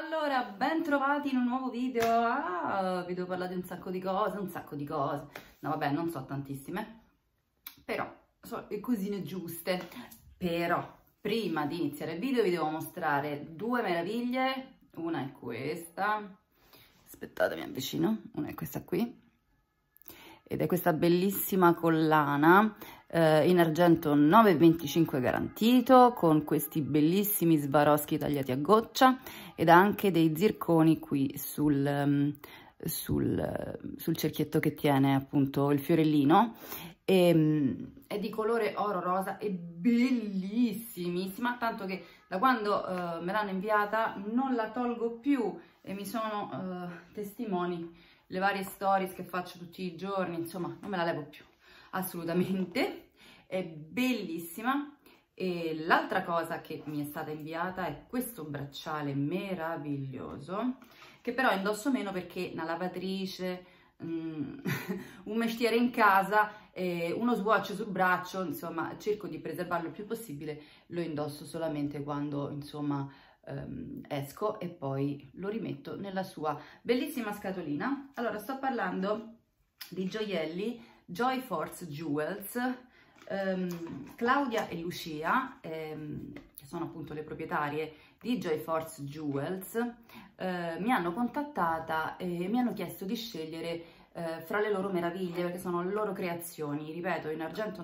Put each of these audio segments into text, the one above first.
Allora, ben trovati in un nuovo video. Vi devo parlare di un sacco di cose, No, vabbè, non so tantissime, però sono le cosine giuste. Però, prima di iniziare il video vi devo mostrare due meraviglie. Una è questa. Aspettate, mi avvicino. Una è questa qui. Ed è questa bellissima collana in argento 9,25 garantito, con questi bellissimi Swarovski tagliati a goccia ed anche dei zirconi qui sul cerchietto che tiene appunto il fiorellino. È di colore oro rosa, è bellissimissima, tanto che da quando me l'hanno inviata non la tolgo più e mi sono testimoni le varie stories che faccio tutti i giorni, insomma non me la levo più assolutamente. È bellissima. E l'altra cosa che mi è stata inviata è questo bracciale meraviglioso, che però indosso meno perché una lavatrice, un mestiere in casa, uno swatch sul braccio, insomma cerco di preservarlo il più possibile, lo indosso solamente quando insomma esco e poi lo rimetto nella sua bellissima scatolina. Allora, sto parlando di gioielli Joy Force Jewels. Claudia e Lucia, che sono appunto le proprietarie di Joy Force Jewels, mi hanno contattata e mi hanno chiesto di scegliere fra le loro meraviglie, perché sono le loro creazioni, ripeto, in argento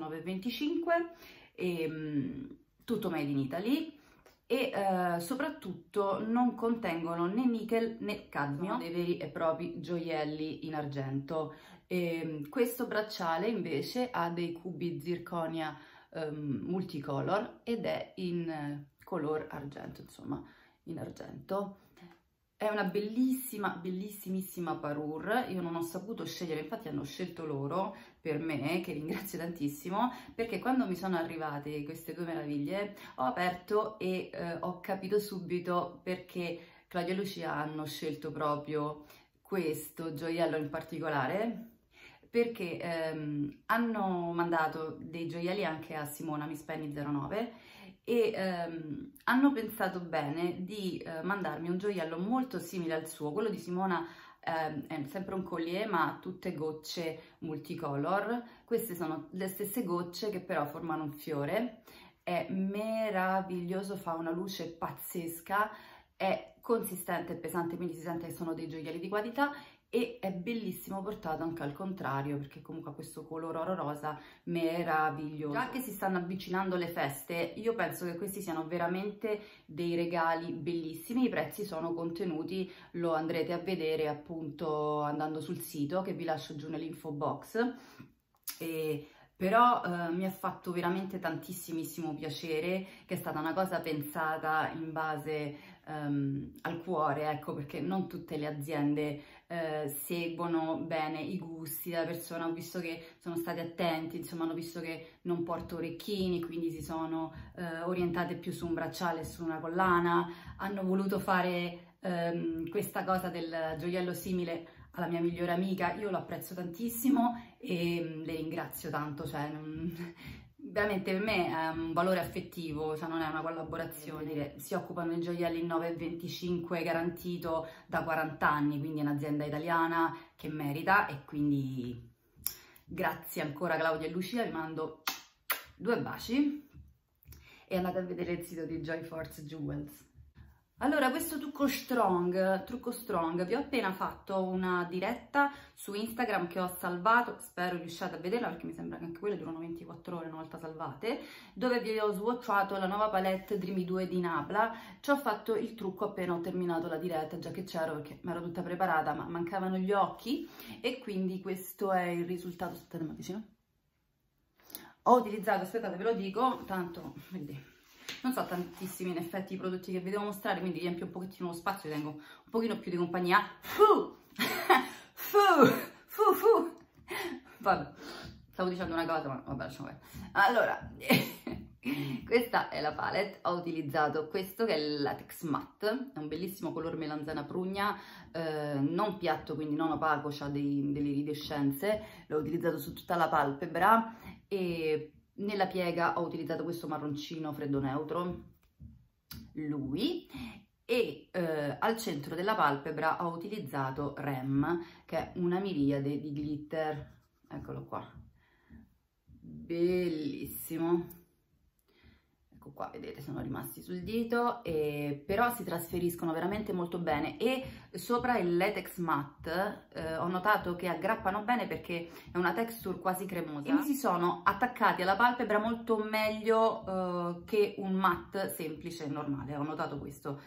9,25, tutto made in Italy, e soprattutto non contengono né nickel né cadmio, dei veri e propri gioielli in argento. Questo bracciale invece ha dei cubi zirconia multicolor ed è in color argento, insomma in argento. È una bellissima, bellissimissima parure. Io non ho saputo scegliere, infatti hanno scelto loro per me, che ringrazio tantissimo, perché quando mi sono arrivate queste due meraviglie ho aperto e ho capito subito perché Claudia e Lucia hanno scelto proprio questo gioiello in particolare, perché hanno mandato dei gioielli anche a Simona Miss Penny 09 e hanno pensato bene di mandarmi un gioiello molto simile al suo. Quello di Simona è sempre un collier ma ha tutte gocce multicolor. Queste sono le stesse gocce che però formano un fiore. È meraviglioso, fa una luce pazzesca, è consistente e pesante, quindi si sente che sono dei gioielli di qualità, e è bellissimo portato anche al contrario, perché comunque ha questo colore oro rosa meraviglioso. Già che si stanno avvicinando le feste, io penso che questi siano veramente dei regali bellissimi. I prezzi sono contenuti, lo andrete a vedere appunto andando sul sito che vi lascio giù nell'info box. Però mi ha fatto veramente tantissimissimo piacere, che è stata una cosa pensata in base al cuore, ecco, perché non tutte le aziende seguono bene i gusti della persona. Ho visto che sono stati attenti, insomma hanno visto che non porto orecchini, quindi si sono orientate più su un bracciale e su una collana. Hanno voluto fare questa cosa del gioiello simile alla mia migliore amica. Io lo apprezzo tantissimo e le ringrazio tanto, cioè veramente per me è un valore affettivo, cioè non è una collaborazione. Si occupano di gioielli in 9,25 garantito da 40 anni, quindi è un'azienda italiana che merita, e quindi grazie ancora Claudia e Lucia, vi mando due baci e andate a vedere il sito di Joy Force Jewels. Allora, questo trucco strong, vi ho appena fatto una diretta su Instagram che ho salvato, spero riusciate a vederla perché mi sembra che anche quelle durano 24 ore una volta salvate, dove vi ho swatchato la nuova palette Dreamy 2 di Nabla. Ci ho fatto il trucco appena ho terminato la diretta, già che c'ero, perché mi ero tutta preparata ma mancavano gli occhi, e quindi questo è il risultato. Aspettate, ma vicino. Ho utilizzato, aspettate ve lo dico, tanto vedete, non so tantissimi in effetti i prodotti che vi devo mostrare, quindi riempio un pochettino lo spazio, vi tengo un pochino più di compagnia. Vabbè, stavo dicendo una cosa, ma vabbè, lasciamo perdere. Allora, questa è la palette. Ho utilizzato questo che è il latex matte, è un bellissimo color melanzana prugna, non piatto, quindi non opaco, ha delle iridescenze. L'ho utilizzato su tutta la palpebra e nella piega ho utilizzato questo marroncino freddo neutro, lui, e al centro della palpebra ho utilizzato Rem, che è una miriade di glitter, eccolo qua, bellissimo. Ecco qua, vedete, sono rimasti sul dito, però si trasferiscono veramente molto bene, e sopra il latex matte ho notato che aggrappano bene perché è una texture quasi cremosa e mi si sono attaccati alla palpebra molto meglio che un matte semplice e normale, ho notato questo.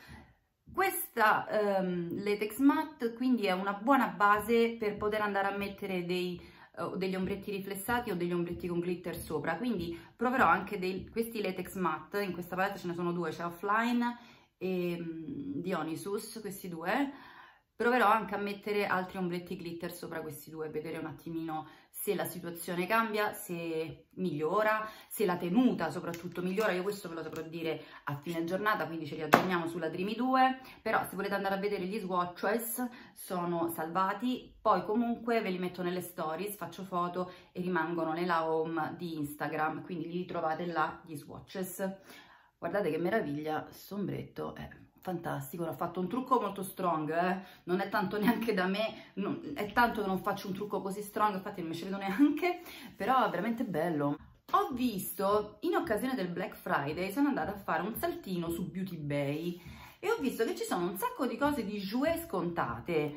Questa latex matte quindi è una buona base per poter andare a mettere degli ombretti riflessati o degli ombretti con glitter sopra, quindi proverò anche questi latex matte. In questa palette ce ne sono due, c'è Offline e Dionysus, questi due. Proverò anche a mettere altri ombretti glitter sopra questi due, vedere un attimino se la situazione cambia, se migliora, se la tenuta soprattutto migliora. Io questo ve lo saprò dire a fine giornata, quindi ci riaggiorniamo sulla Dreamy 2, però se volete andare a vedere gli swatches sono salvati, poi comunque ve li metto nelle stories, faccio foto e rimangono nella home di Instagram, quindi li trovate là gli swatches. Guardate che meraviglia, questo ombretto è fantastico. Ho fatto un trucco molto strong, non è tanto neanche da me, è tanto che non faccio un trucco così strong, infatti non mi ci vedo neanche, però è veramente bello. Ho visto, in occasione del Black Friday, sono andata a fare un saltino su Beauty Bay e ho visto che ci sono un sacco di cose di jouet scontate.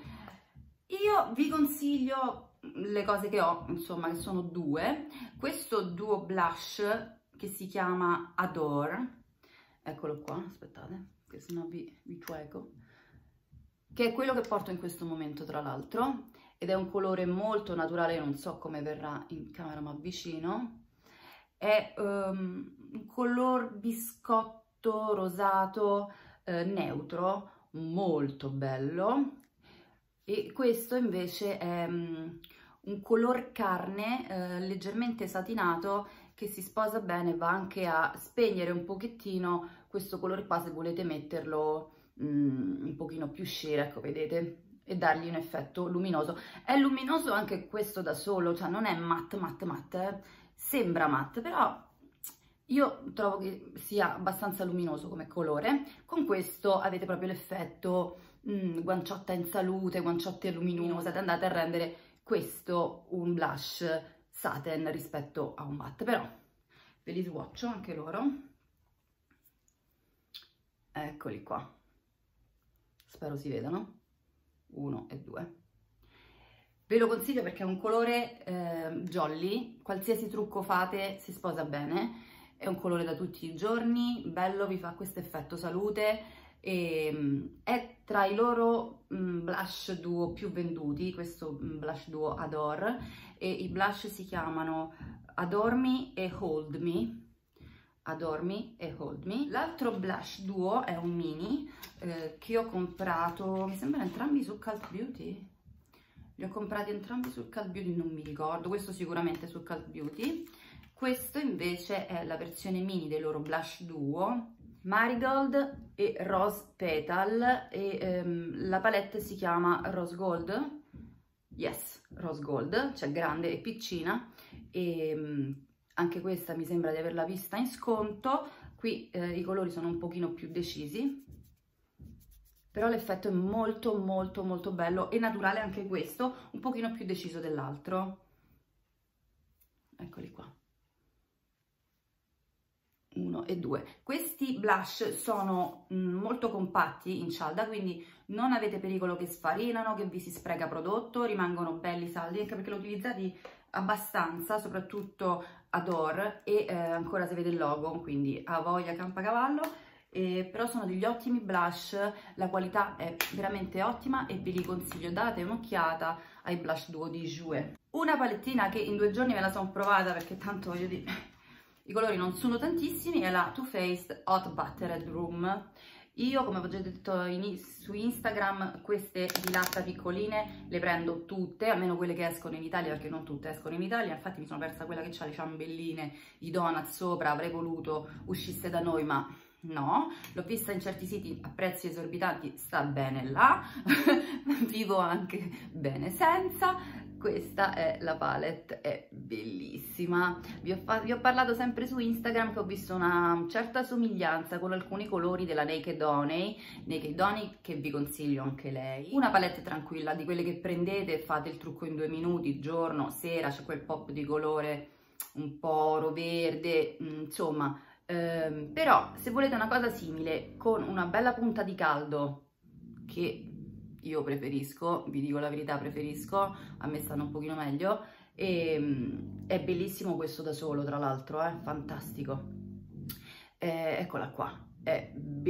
Io vi consiglio le cose che ho, insomma, che sono due. Questo duo blush che si chiama Adore, eccolo qua, aspettate, che sennò vi ciueco, che è quello che porto in questo momento tra l'altro, ed è un colore molto naturale, io non so come verrà in camera ma vicino, è un color biscotto rosato neutro, molto bello, e questo invece è un color carne leggermente satinato che si sposa bene, va anche a spegnere un pochettino questo colore qua se volete metterlo un pochino più sheer, ecco, vedete, e dargli un effetto luminoso. È luminoso anche questo da solo, cioè non è matte matte matte, sembra matte, però io trovo che sia abbastanza luminoso come colore. Con questo avete proprio l'effetto guanciotta in salute, guanciotte luminose, andate a rendere questo un blush satin rispetto a un matte, però ve li swatcho anche loro, eccoli qua, spero si vedano, 1 e 2. Ve lo consiglio perché è un colore jolly, qualsiasi trucco fate si sposa bene, è un colore da tutti i giorni, bello, vi fa questo effetto salute, e è tra i loro blush duo più venduti, questo blush duo Adore, e i blush si chiamano Adore Me e Hold Me. Adore Me e Hold Me. L'altro blush duo è un mini che ho comprato, mi sembra entrambi su Cult Beauty. Li ho comprati entrambi sul Cult Beauty, non mi ricordo, questo sicuramente su Cult Beauty. Questo invece è la versione mini dei loro blush duo, Marigold e Rose Petal, e la palette si chiama Rose Gold, yes, Rose Gold, cioè grande e piccina, e anche questa mi sembra di averla vista in sconto. Qui i colori sono un pochino più decisi, però l'effetto è molto molto molto bello e naturale anche questo, un pochino più deciso dell'altro. Eccoli qua, 1 e 2. Questi blush sono molto compatti in cialda, quindi non avete pericolo che sfarinano, che vi si spreca prodotto, rimangono belli saldi, anche perché l'ho utilizzati abbastanza, soprattutto Adore, e ancora si vede il logo, quindi a voglia campacavallo. Però sono degli ottimi blush, la qualità è veramente ottima e ve li consiglio, date un'occhiata ai blush duo di Jouer. Una palettina che in 2 giorni me la sono provata perché tanto voglio dire i colori non sono tantissimi, è la Too Faced Hot Buttered Room. Io, come ho già detto su Instagram, queste di latta piccoline le prendo tutte, almeno quelle che escono in Italia, perché non tutte escono in Italia. Infatti mi sono persa quella che ha le ciambelline, i donut sopra, avrei voluto uscisse da noi, ma no, l'ho vista in certi siti a prezzi esorbitanti, sta bene là, vivo anche bene senza. questa è la palette, è bellissima. Vi ho parlato sempre su Instagram che ho visto una certa somiglianza con alcuni colori della Naked Honey, che vi consiglio anche lei. Una palette tranquilla, di quelle che prendete e fate il trucco in 2 minuti, giorno, sera, c'è quel pop di colore un po' oro verde, insomma. Però se volete una cosa simile con una bella punta di caldo, che io preferisco, vi dico la verità, preferisco, a me stanno un pochino meglio, e è bellissimo questo da solo, tra l'altro, fantastico. Eccola qua, è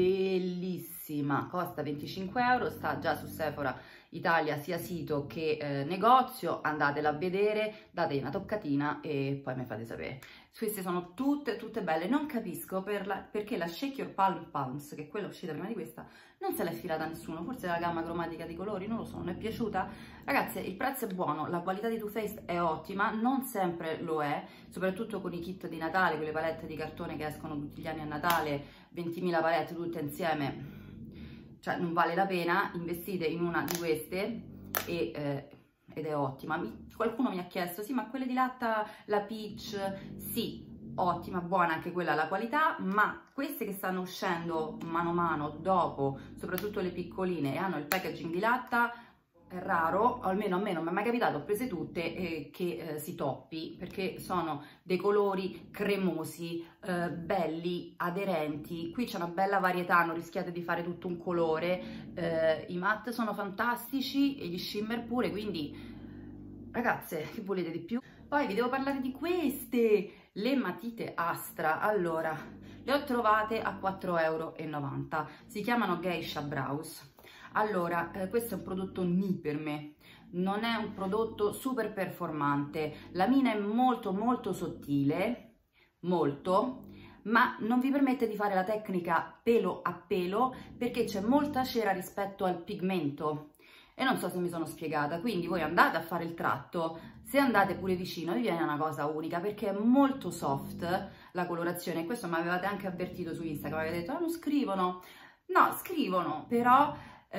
bellissima, costa 25 euro, sta già su Sephora Italia, sia sito che negozio, andatela a vedere, dategli una toccatina e poi mi fate sapere. Queste sono tutte belle, non capisco perché la Shake Your Palms, che è quella uscita prima di questa, non se l'è filata nessuno, forse la gamma cromatica di colori, non lo so, non è piaciuta. Ragazzi, il prezzo è buono, la qualità di Too Faced è ottima, non sempre lo è, soprattutto con i kit di Natale, quelle palette di cartone che escono tutti gli anni a Natale, 20.000 palette tutte insieme, cioè non vale la pena. Investite in una di queste ed è ottima. Qualcuno mi ha chiesto, sì, ma quelle di latta, la Peach, sì, ottima, buona anche quella la qualità, ma queste che stanno uscendo mano a mano dopo, soprattutto le piccoline, e hanno il packaging di latta, è raro, almeno a me non mi è mai capitato, ho prese tutte che si toppi, perché sono dei colori cremosi, belli, aderenti. Qui c'è una bella varietà, non rischiate di fare tutto un colore, i matte sono fantastici e gli shimmer pure, quindi ragazze, che volete di più? Poi vi devo parlare di queste, le matite Astra. Allora, le ho trovate a 4,90 euro, si chiamano Geisha Brows. Allora, questo è un prodotto ni per me, non è un prodotto super performante, la mina è molto sottile, molto, ma non vi permette di fare la tecnica pelo a pelo perché c'è molta cera rispetto al pigmento. E non so se mi sono spiegata, quindi voi andate a fare il tratto, se andate pure vicino vi viene una cosa unica perché è molto soft la colorazione. Questo mi avevate anche avvertito su Instagram, avete detto, non scrivono. No, scrivono, però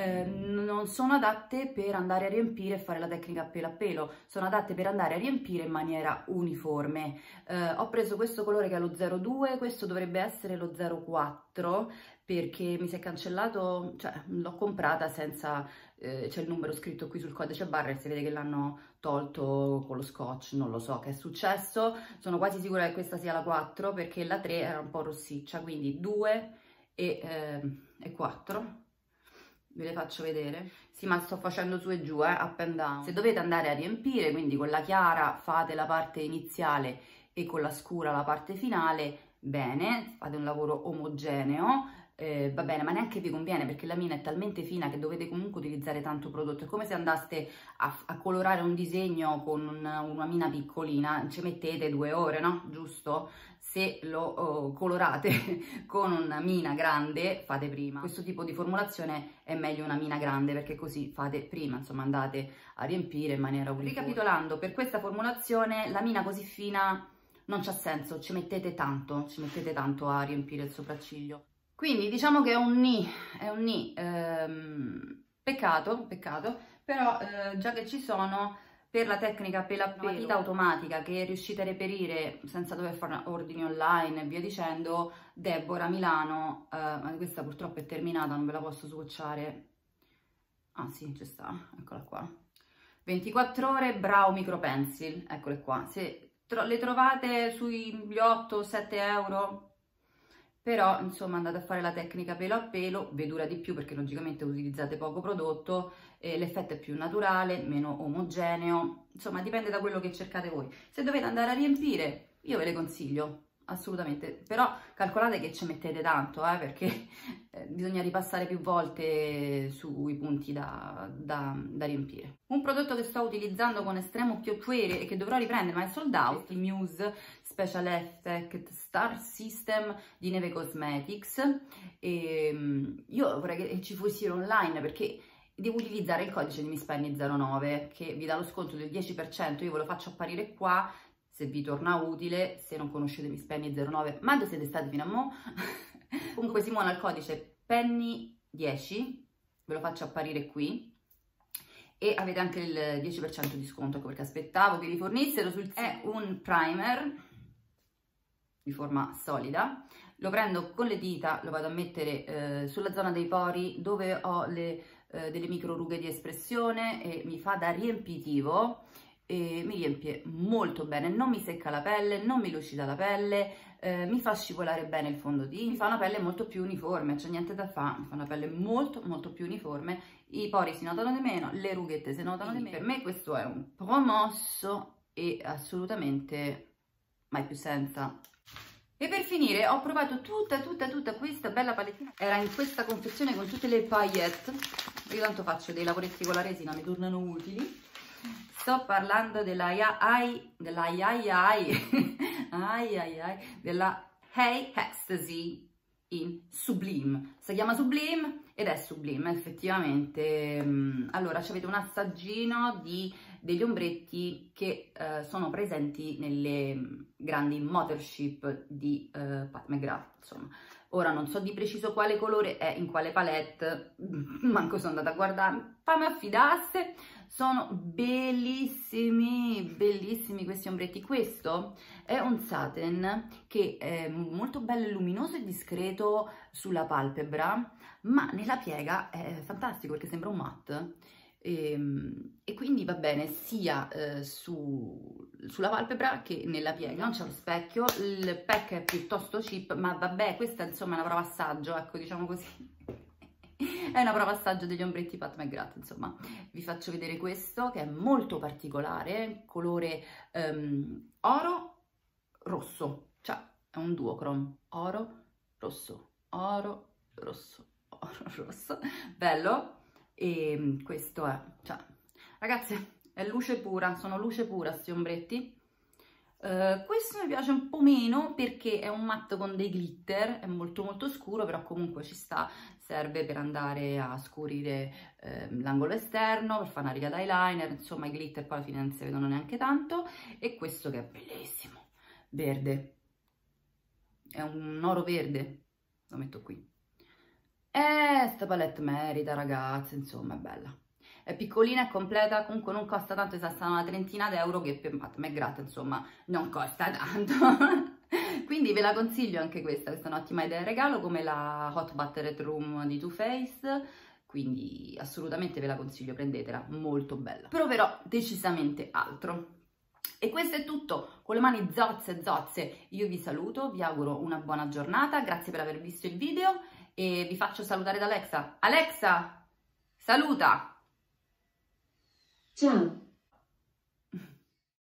non sono adatte per andare a riempire e fare la tecnica a pelo, sono adatte per andare a riempire in maniera uniforme. Ho preso questo colore che è lo 02, questo dovrebbe essere lo 04, perché mi si è cancellato, cioè l'ho comprata senza, c'è il numero scritto qui sul codice barra e si vede che l'hanno tolto con lo scotch, non lo so che è successo, sono quasi sicura che questa sia la 4 perché la 3 era un po' rossiccia, quindi 2 e 4. Ve le faccio vedere? Sì, ma sto facendo su e giù, up and down. Se dovete andare a riempire, quindi con la chiara fate la parte iniziale e con la scura la parte finale, bene, fate un lavoro omogeneo, va bene, ma neanche vi conviene perché la mina è talmente fina che dovete comunque utilizzare tanto prodotto. È come se andaste a colorare un disegno con una mina piccolina, ci mettete 2 ore, no? Giusto? Se lo colorate con una mina grande, fate prima. Questo tipo di formulazione è meglio una mina grande perché così fate prima, insomma andate a riempire in maniera uniforme. Ricapitolando, per questa formulazione la mina così fina non c'ha senso, ci mettete tanto a riempire il sopracciglio. Quindi diciamo che è un ni, peccato, però già che ci sono, per la tecnica pelo a pelo, matita automatica che riuscite a reperire senza dover fare ordini online e via dicendo, Deborah Milano, questa purtroppo è terminata, non ve la posso swatchare, ah sì, ci sta, eccola qua, 24 ore Brow Micro Pencil, eccole qua, se le trovate sugli 8-7 euro, però insomma andate a fare la tecnica pelo a pelo, vi dura di più perché logicamente utilizzate poco prodotto, l'effetto è più naturale, meno omogeneo, insomma dipende da quello che cercate voi. Se dovete andare a riempire, io ve le consiglio, assolutamente, però calcolate che ci mettete tanto, perché bisogna ripassare più volte sui punti da riempire. Un prodotto che sto utilizzando con estremo piacere e che dovrò riprendere ma è sold out, il Muse Special Effect Star System di Neve Cosmetics, e io vorrei che ci fosse online perché devo utilizzare il codice di MissPenny09 che vi dà lo sconto del 10%, io ve lo faccio apparire qua se vi torna utile, se non conoscete MissPenny09, ma dove siete stati fino a mo'? Comunque Simona il codice Penny10, ve lo faccio apparire qui, e avete anche il 10% di sconto, perché aspettavo che li fornissero sul sito. È un primer di forma solida, lo prendo con le dita, lo vado a mettere sulla zona dei pori dove ho delle micro rughe di espressione e mi fa da riempitivo e mi riempie molto bene, non mi secca la pelle, non mi lucida la pelle, mi fa scivolare bene il fondotinta, mi fa una pelle molto più uniforme, c'è niente da fare, mi fa una pelle molto più uniforme, i pori si notano di meno, le rughette si notano di meno. Per me questo è un promosso e assolutamente mai più senza. E per finire ho provato tutta questa bella palettina, era in questa confezione con tutte le paillette, io tanto faccio dei lavoretti con la resina, mi tornano utili. Sto parlando della della Hey Ecstasy in Sublime. Si chiama Sublime ed è Sublime, effettivamente. Allora, avete un assaggino degli ombretti che sono presenti nelle grandi Mothership di Pat McGrath, insomma. Ora non so di preciso quale colore è, in quale palette, manco sono andata a guardare, ma mi affidasse. Sono bellissimi questi ombretti. Questo è un satin che è molto bello e luminoso e discreto sulla palpebra, ma nella piega è fantastico perché sembra un matte. E quindi va bene sia sulla palpebra che nella piega. Non c'è lo specchio, il pack è piuttosto cheap, ma vabbè, questa insomma è una prova assaggio, ecco, diciamo così. È una prova assaggio degli ombretti Pat McGrath, insomma. Vi faccio vedere questo che è molto particolare, colore oro rosso, cioè è un duochrome, oro rosso, oro rosso, oro rosso, bello. E questo è, cioè, ragazzi, è luce pura, sono luce pura sti ombretti. Questo mi piace un po' meno perché è un matte con dei glitter, è molto scuro, però comunque ci sta, serve per andare a scurire l'angolo esterno, per fare una riga d'eyeliner, insomma i glitter poi alla fine non si vedono neanche tanto. E questo che è bellissimo, verde, è un oro verde, lo metto qui. Sta palette merita, ragazzi, insomma è bella. È piccolina e completa, comunque non costa tanto, sta una trentina d'euro, che per Pat McGrath insomma non costa tanto. Quindi ve la consiglio anche questa è un'ottima idea di regalo, come la Hot Buttered Room di Too Faced, quindi assolutamente ve la consiglio, prendetela, molto bella. Proverò decisamente altro. E questo è tutto, con le mani zozze, io vi saluto, vi auguro una buona giornata, grazie per aver visto il video e vi faccio salutare da Alexa. Alexa, saluta! Ciao!